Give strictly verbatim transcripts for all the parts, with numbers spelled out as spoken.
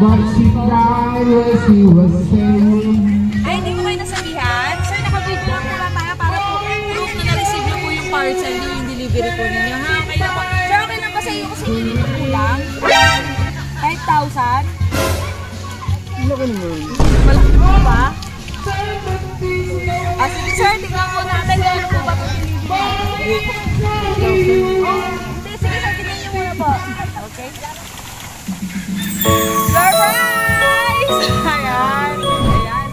Ay, hindi ko kayo nasabihan. Sir, naka-video lang muna tayo para po proof na na-receive nyo po yung parcel nyo, yung delivery po ninyo. Ha, okay na po. Sir, okay lang ba sa iyo kasi hindi nyo kulang? five thousand? Malaki naman. Malaki po ba? Ah, sige sir, tingnan po natin gano'n po ba ito delivery? Hindi, sige sir, tingnan nyo muna po. Okay? Surprise! Ayan. Ayan.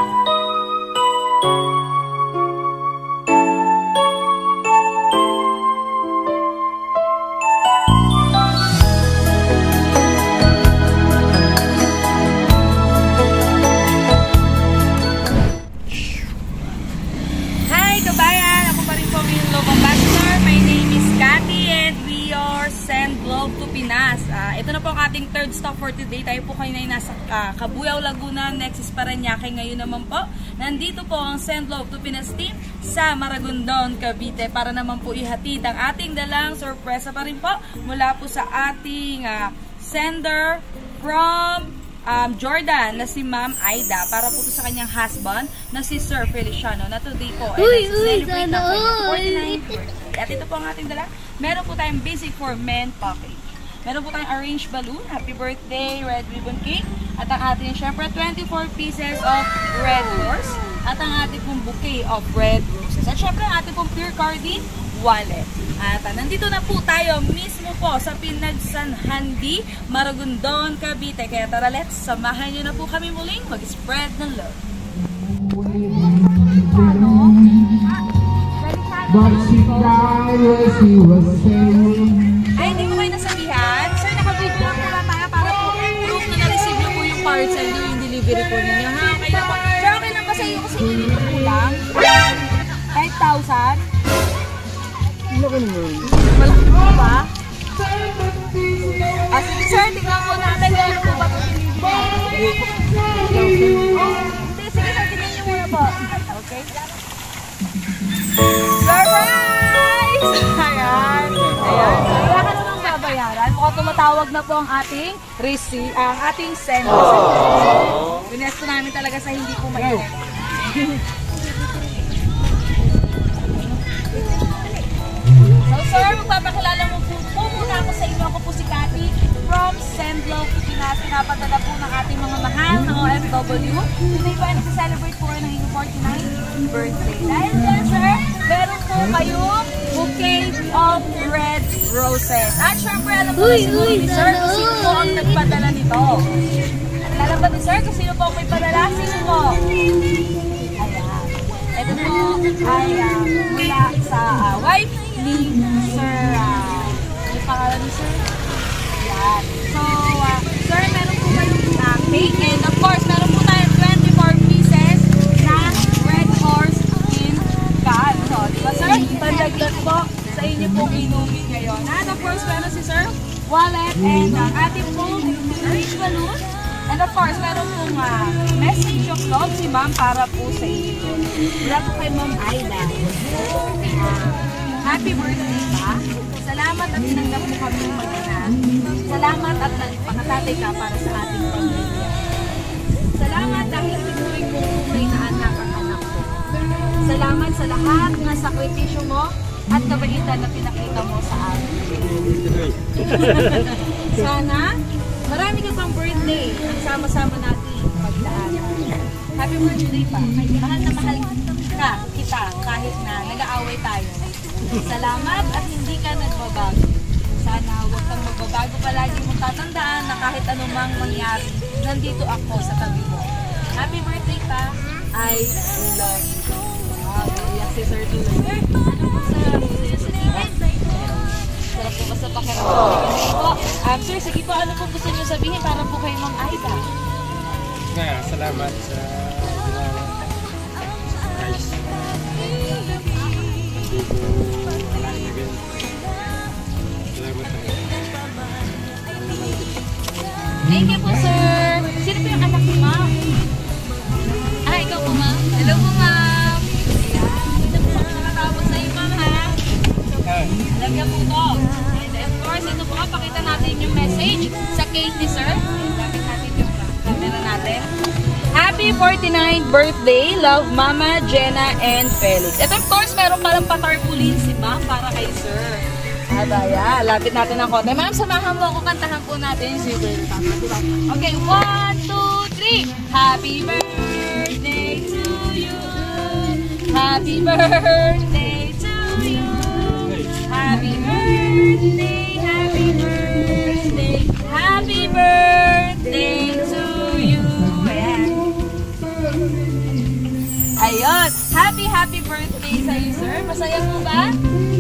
Hi, kabayan! Ako pa rin po yung Love Ambassador. My name is Cathy and we are send love to Pinas. Uh, ito na po ang ating third stop for today. Tayo po kayo na nasa uh, Cabuyao, Laguna, next is Parañaque. Ngayon naman po, nandito po ang Send Love to Pinas team sa Maragondon, Cavite para naman po ihatid ang ating dalang sorpresa pa rin po mula po sa ating uh, sender from um, Jordan na si Mam Aida para po to sa kanyang husband na si Sir Feliciano na today po ay nag-celebrate ng kanyang forty-ninth birthday. At ito po ang ating dala. Meron po tayong basic for men package. Meron po tayong arranged balloon, happy birthday, red ribbon cake. At ang ating syempre twenty-four pieces of red horse. At ang ating pong bouquet of red roses. At syempre ang ating pong pure Cardin wallet. At uh, nandito na po tayo mismo po sa Pinagsanhandi, Maragondon, Cavite. Kaya tara, let's samahan nyo na po kami muling mag-spread ng love. Ano? Ay, hindi ko kayo nasabihan. Sir, naka-video lang muna tayo para po proof na na-receive nyo po yung parcel nyo, yung delivery po ninyo. Ha, okay na po. Sir, okay lang ba sa iyo kasi hindi nyo kulang? five thousand? Malaki naman. Malaki po ba? Ah, sige sir, tingnan po natin gano'n po ba ito delivery? Hindi, sige sir, tingnan nyo muna po. Okay? Surprise! Ayan. Ayan. So, wala ka namang babayaran. Mukhang tumatawag na po ang ating receipt, ang ating send. Binesto namin talaga sa hindi po mainit. So sir, magpapakilala mo po, po muna ako sa inyo. Ako po si Cathy from Send Love to Pinas. Pinapadala po ng ating mga mahal na O F W. Today po ay nagsiselebrate po ng inyong forty-ninth birthday. Dahil dyan sir, meron po kayong bouquet of red roses. At syempre, alam po na siguro ni sir kung sino po ang nagpadala nito. Alam ba ni sir kung sino po ang may padala? Sino po? Ayan. Ito po ay uh, mula sa uh, wife ni Sir, uh, yung pangalan ni Sir? Ayan. So, uh, Sir, meron po kayong uh, cake and of course, meron po tayong twenty-four pieces na red horse in can. So, diba Sir? Pandagdag po sa inyo pong inumin ngayon. And of course, meron si Sir wallet and ang uh, ating pong orange balloon. And of course, meron pong uh, message of love si Ma'am para po sa inyo. Wala po kay Mam Aida. Uh, happy birthday pa. Salamat at tinanggap mo kami ng mag-ina. Salamat at nagpakatatay ka para sa ating pamilya. Salamat dahil pinuwi ko tunay na anak ang anak ko. Salamat sa lahat ng sakripisyo mo at kabaitan na pinakita mo sa amin. Sana marami ka pang birthday ang sama-sama natin pagdaan. Happy birthday pa. Mahal na mahal ka, kita, kahit na nag-aaway tayo. Salamat at hindi ka nagbabago. Sana huwag kang magbabago, palagi mong tatandaan na kahit anumang mangyari, nandito ako sa tabi mo. Happy birthday pa. I love you. Wow, iyak si Sir Tuloy. Sir, ano po sa sabihin? Sarap po ba sa pakiramdam? Um, sir, sige po, ano po gusto niyo sabihin para po kay Mam Aida? Nga, salamat sa ginawa. Nice. Hindi ko malagyan. Salamat na. Thank you po, sir. Sino po yung anak ni Ma'am? Ah, ikaw po, Ma'am. Hello po, Ma'am. Ito po ang nakatapos sa iyo, Ma'am, ha? Alam niya po to. And of course, ito po, pakita natin yung message sa cake ni sir. Gamit natin yung Happy forty-ninth birthday, love Mama, Jenna, and Felix. At of course, meron palang pa-Tarpaulin si Ma'am para kay Sir. Abaya, lapit natin ang konti. Ma'am, samahan mo ako, kantahan po natin si Tama, diba? Okay, one, two, three. Happy birthday to you. Happy birthday to you. Happy birthday, happy birthday, happy birthday to you. Ayan. Ayun. Happy, happy birthday sa iyo, sir. Masaya mo ba?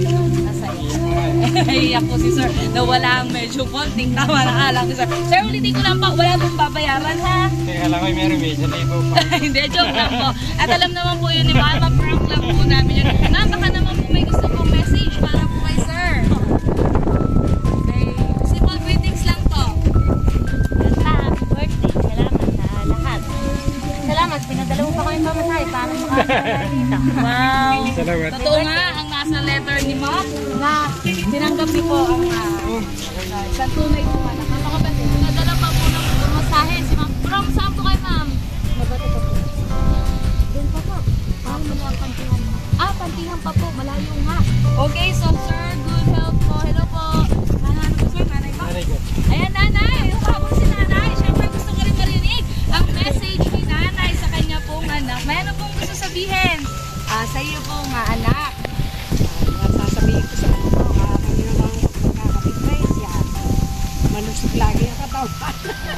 Iyak ko si Sir. Nawala ang medyo konting tama na alam ni Sir. Sir, ulitin ko lang po. Wala mong babayaran, ha? Kaya alam ko yung meron medyo na iba pa. Hindi, joke lang po. At alam naman po yun, di ba? Ma-prank lang po namin yun. Ma'am, baka naman po may gusto pong message para po kay Sir. Okay. Simple greetings lang po. Happy birthday. Salamat sa lahat. Salamat. Pinadala mo pa kami pamasahe. Paano makakasalamat dito? Wow. Salamat. Totoo nga, ang nasa letter ni Ma'am na tinanggap niyo po ang uh, isang tunay po anak. Ano ka ba? Nadala pa po ng pamasahe si Ma'am. From saan po kayo, Ma'am? Mabati pa po. Doon pa po. Ah, mula pantingan mo. Ah, pantingan pa po. Malayo nga. Okay, so Sir, good health po. Hello po. Nanay po, Sir. Nanay po. Very good. Ayan, Nanay. Habang si Nanay, syempre gusto ko rin marinig ang message ni Nanay sa kanya pong anak. May ano pong gusto sabihin? Ah, sa iyo pong uh, anak. Sasabihin ko sa kanila, ah, kami naman magkakapit-praise yan. Malusog lagi ang katawan.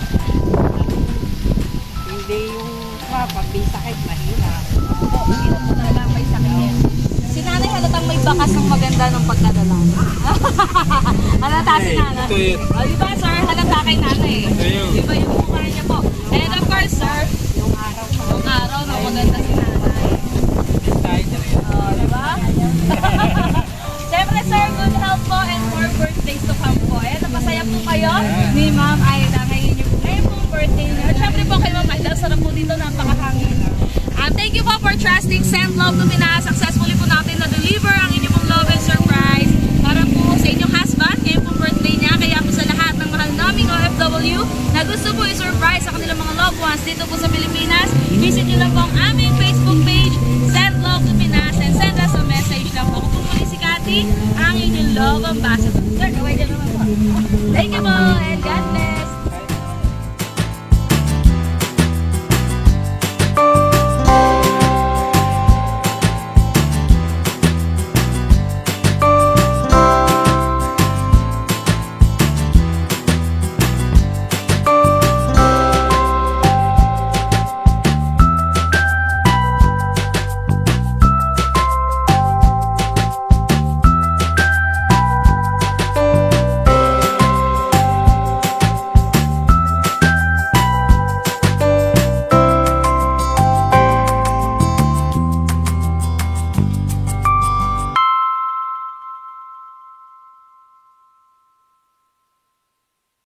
Hindi yung ah, pag may sakit, mahirap. Po, hirap po talaga may sakit yan. Si Nanay halatang may bakas ng maganda ng pagdadala. Halata si Nanay. Ito yun. O, di ba, Sir? Halata kay Nanay. Ito yun. Di ba yung mukha niya po? And of course, Sir, Yung araw ko. yung araw na maganda si Nanay. Tayo talaga. O, di ba? Siyempre, Sir, good health po and more birthdays to come po. Ayan, napasaya po kayo ni Mam Aida. Ngayon yung ngayon pong birthday niyo. At syempre po kay Mam Aida, sarap po dito, napakahangin. Um, thank you po for trusting Send Love to Pinas. Successfully po natin na-deliver ang inyong pong love and surprise para po sa inyong husband. Ngayon pong birthday niya. Kaya po sa lahat ng mahal naming O F W na gusto po i-surprise sa kanilang mga loved ones dito po sa Pilipinas, visit nyo lang po ang aming Facebook page, Send Love to Pinas, and send us a message lang po. Kung muli si Cathy, ang inyong love ambassador. Sir, kaway dyan naman po. Thank you po!